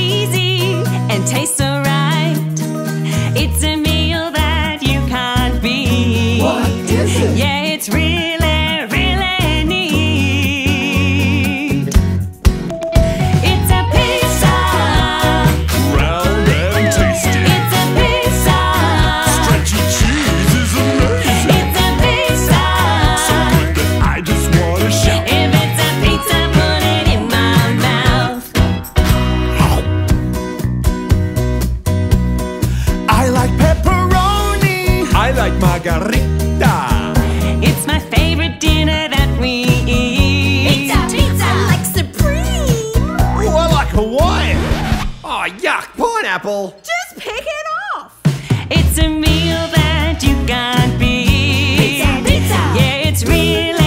cheesy and tastes so right. It's a meal that you can't beat. What is it? Yeah, it's really, really neat. It's a pizza. Round and tasty. It's a pizza. Stretchy cheese is amazing. It's a pizza. So good that I just want to shout. If it's a pizza, put it in my mouth. I like pepperoni. I like margarita. It's my favorite dinner that we eat. Pizza, pizza. I like supreme. Oh, I like Hawaiian. Oh, yuck, pineapple. Just pick it off. It's a meal that you can't beat. Pizza, pizza. Yeah, it's really